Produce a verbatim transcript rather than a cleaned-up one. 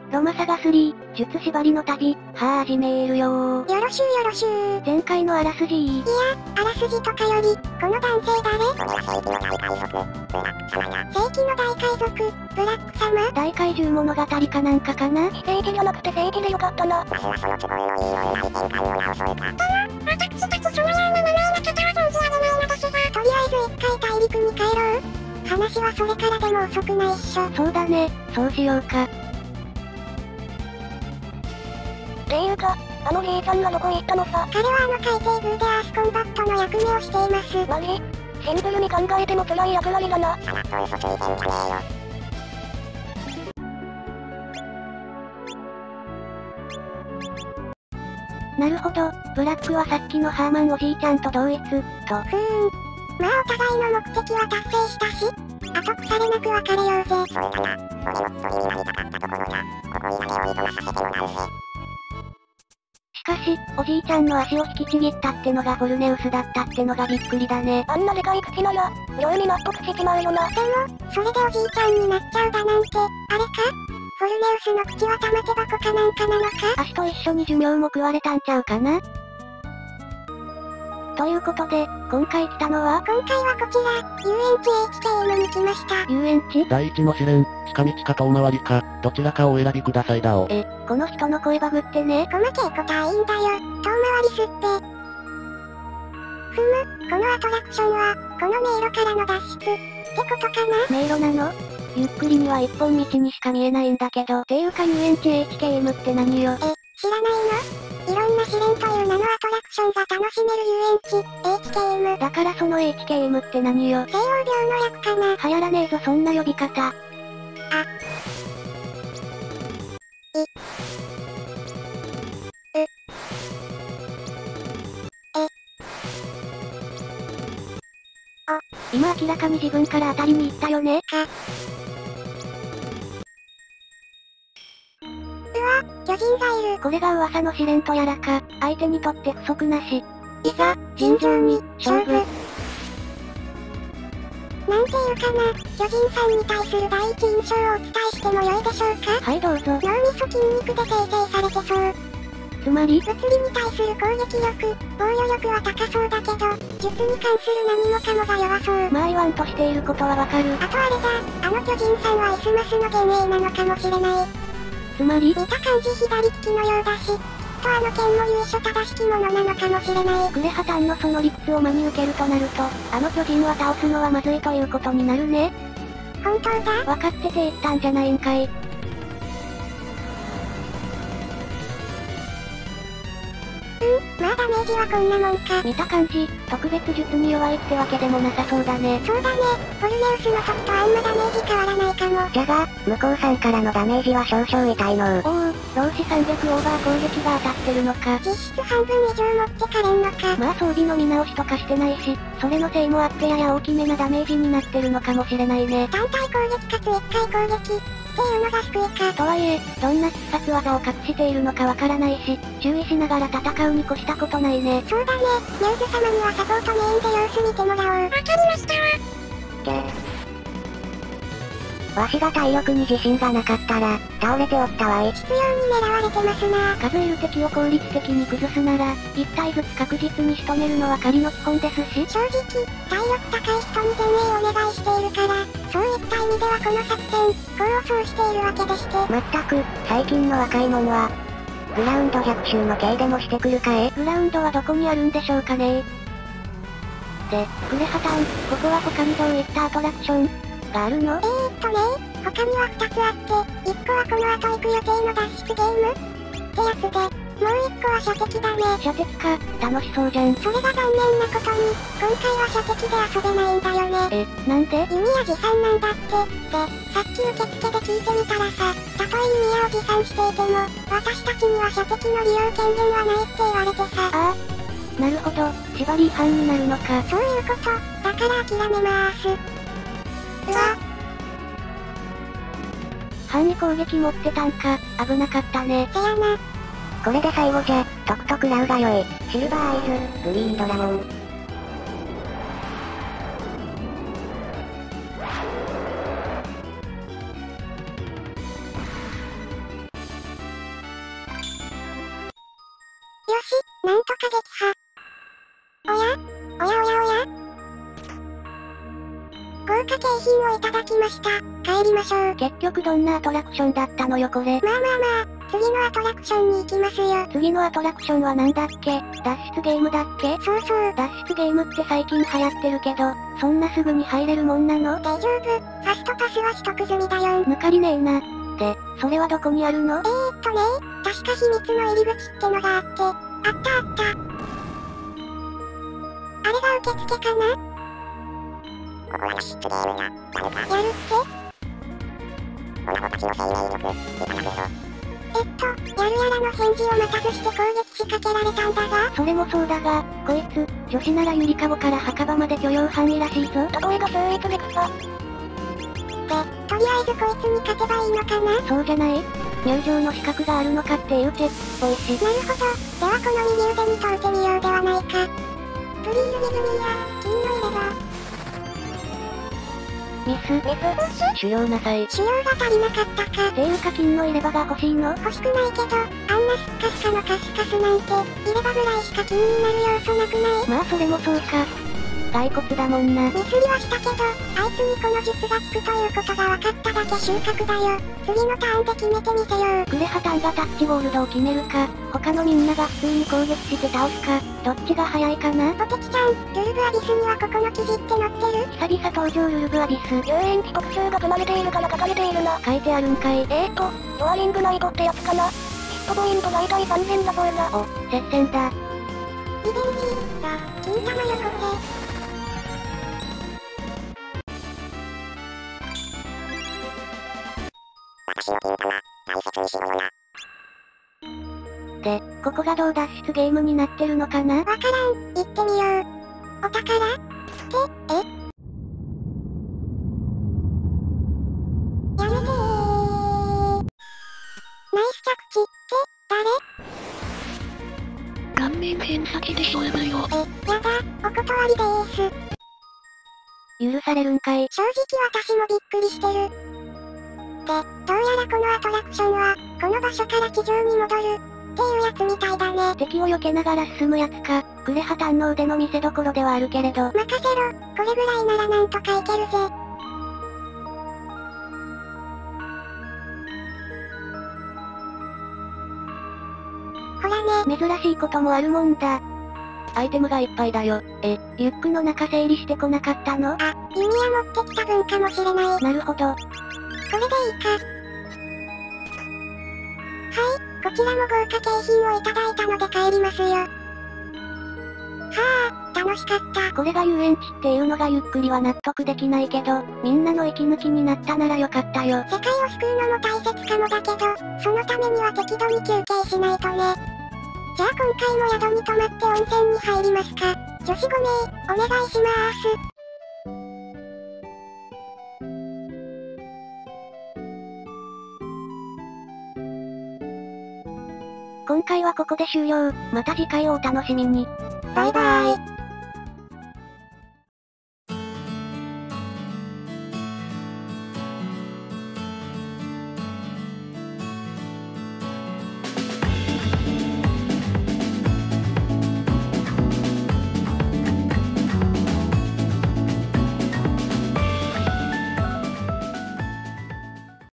ロマサガスリー、術縛りの旅、は始めるよー。 よろしゅうよろしゅう。 前回のあらすじいや、あらすじとかより、この男性誰？正規の大海賊、ブラック様？ 大怪獣物語かなんかかな？ 正規じゃなくて正規でよかったな。私たちそのような名前の方は存じ上げないのですが、とりあえず一回大陸に帰ろう。話はそれからでも遅くないっしょ。 そうだね、そうしようか。 っていうか、あのじいちゃんはどこへ行ったのさ。彼はあの海底ブーでアースコンバットの役目をしています。マジ？シンプルに考えても辛い役割だな。さらっと嘘ついてんじゃねえよ。 なるほど、ブラックはさっきのハーマンおじいちゃんと同一、と。ふーん。 まあお互いの目的は達成したし、あと腐れなく別れようぜ。そうだな、俺も鳥になりたかったところだ。ここにだけをいとまさせてもらうぜ。 しかし、おじいちゃんの足を引きちぎったってのがフォルネウスだったってのがびっくりだね。 あんなでかい口なら、容易に納得しちまうよな。でも、それでおじいちゃんになっちゃうだなんて、あれか？フォルネウスの口は玉手箱かなんかなのか？ 足と一緒に寿命も食われたんちゃうかな？ということで、今回来たのは今回はこちら、遊園地 エイチケーエム に来ました。 遊園地？ 第一の試練、近道か遠回りか、どちらかをお選びくださいだお。 え、この人の声バグってね。 細けいことはいいんだよ、遠回りすって。ふむ、このアトラクションは、この迷路からの脱出、ってことかな？ 迷路なの？ゆっくりには一本道にしか見えないんだけど。ていうか遊園地 エイチケーエム って何よ？ え、知らないの？いろんな試練という名のアトラクションが楽しめる遊園地、エイチケーエム。 だからその エイチケーエム って何よ？ 西洋病の略かな？ 流行らねえぞそんな呼び方。あ。 い。う。え。 あ、今明らかに自分から当たりに行ったよね？ か。巨人がいる。 これが噂の試練とやらか、相手にとって不足なし。 いざ、尋常に、勝負。なんていうかな、巨人さんに対する第一印象をお伝えしても良いでしょうか？ はいどうぞ。 脳みそ筋肉で形成されてそう。 つまり？ 物理に対する攻撃力、防御力は高そうだけど、術に関する何もかもが弱そう。 まあ言わんとしていることはわかる。 あとあれだ、あの巨人さんはエスマスの幻影なのかもしれない。 つまり？ 見た感じ左利きのようだし、きっとあの剣も由緒正しきものなのかもしれない。 クレハタンのその理屈を真に受けるとなると、あの巨人は倒すのはまずいということになるね。 本当だ？ 分かってて言ったんじゃないんかい。 うん、まあダメージはこんなもんか。 見た感じ、特別術に弱いってわけでもなさそうだね。 そうだね、フォルネウスの時とあんまダメージ変わらないかも。 じゃが、向こうさんからのダメージは少々痛いの。おお、老子さんびゃくオーバー攻撃が当たってるのか。 実質半分以上持ってかれんのか。 まあ装備の見直しとかしてないし、それのせいもあってやや大きめなダメージになってるのかもしれないね。 単体攻撃かついっかい攻撃。っていうのが救いか。 とはいえ、どんな必殺技を隠しているのかわからないし、注意しながら戦うに越したことないね。 そうだね、ニューズ様にはサポートメインで様子見てもらおう。わかりましたわ。 でわしが体力に自信がなかったら、倒れておったわい。 執拗に狙われてますな。 数いる敵を効率的に崩すなら、一体ずつ確実に仕留めるのは狩りの基本ですし。 正直、体力高い人に前衛お願いしているから、そういった意味ではこの作戦、功を奏しているわけでして。 まったく、最近の若い者は、グラウンド逆襲の系でもしてくるかえ？グラウンドはどこにあるんでしょうかね。で、クレハタン、ここは他にどういったアトラクションがあるの？ えーっとね、他にはふたつあって、いっこはこの後行く予定の脱出ゲームってやつで、もういっこは射的だね。 射的か、楽しそうじゃん。 それが残念なことに、今回は射的で遊べないんだよね。 え、なんで？ 弓矢持参なんだって。で、さっき受付で聞いてみたらさ、たとえ弓矢を持参していても、私たちには射的の利用権限はないって言われてさ。 ああ、なるほど、縛り違反になるのか。 そういうこと、だから諦めまーす。うわ。 範囲攻撃持ってたんか、危なかったね。 せやな。 これで最後じゃ、とくとくらうがよい。シルバーアイズ、グリーンドラゴン。 し、なんとか撃破。おやおやおやおや豪華景品をいただきました。帰りましょう。 結局どんなアトラクションだったのよこれ。 まあまあまあ、次のアトラクションに行きますよ。 次のアトラクションはなんだっけ？脱出ゲームだっけ？ そうそう。 脱出ゲームって最近流行ってるけど、そんなすぐに入れるもんなの？ 大丈夫。ファストパスは取得済みだよ。 抜かりねえな。で、それはどこにあるの？ えーっとね、確か秘密の入り口ってのがあって、あったあった。あれが受付かな？ここは脱出ゲームだ。やるっておなごたちの生命力、いかがでしょう。えっと、やるやらの返事を待たずして攻撃しかけられたんだが。 それもそうだが、こいつ、女子ならゆりかごから墓場まで許容範囲らしいぞ。 例えば数一でくさ。で、とりあえずこいつに勝てばいいのかな？ そうじゃない？入場の資格があるのかっていうチェックっぽいし。 なるほど。ではこの右腕に問うてみようではないか。プリールディズニーや、金の入れ歯。 ミス、ミス、修行なさい。 修行が足りなかったか。 ていうか金の入れ歯が欲しいの？ 欲しくないけど、あんなスッカスカのカスカスなんて、入れ歯ぐらいしか金になる要素なくない？ まあそれもそうか。骸骨だもんな。 ミスりはしたけど、あいつにこの術が効くということが分かっただけ収穫だよ。次のターンで決めてみせよう。 クレハタンがタッチゴールドを決めるか、他のみんなが普通に攻撃して倒すか、どっちが早いかな？ ポテキちゃん、ルルブアビスにはここの記事って載ってる？ 久々登場ルルブアビス。 遊園地特集が組まれているから書かれているな。 書いてあるんかい。 えーと、ロアリングナイトってやつかな。ヒットポイント大体さんぜんだそうな。 お、接戦だ。 リベンジー、だ、金玉よこせ。私の金玉、大切にしろよな。 で、ここがどう脱出ゲームになってるのかな？ わからん、行ってみよう。お宝って、え？やめてー。ナイス着地、って、誰？ 顔面偏差値で勝負よ。 え、やだ、お断りでーす。 許されるんかい？ 正直私もびっくりしてる。で、どうやらこのアトラクションは、この場所から地上に戻る、っていうやつみたいだね。 敵を避けながら進むやつか、クレハタンの腕の見せ所ではあるけれど。 任せろ、これぐらいならなんとかいけるぜ。ほらね。 珍しいこともあるもんだ。アイテムがいっぱいだよ。え、リュックの中整理してこなかったの？ あ、弓矢持ってきた分かもしれない。 なるほど。 これでいいか。はい、こちらも豪華景品をいただいたので帰りますよ。はあ、楽しかった。 これが遊園地っていうのがゆっくりは納得できないけど、みんなの息抜きになったならよかったよ。 世界を救うのも大切かもだけど、そのためには適度に休憩しないとね。じゃあ今回も宿に泊まって温泉に入りますか。女子ご名、お願いしまーす。 今回はここで終了。また次回をお楽しみに。 バイバーイ。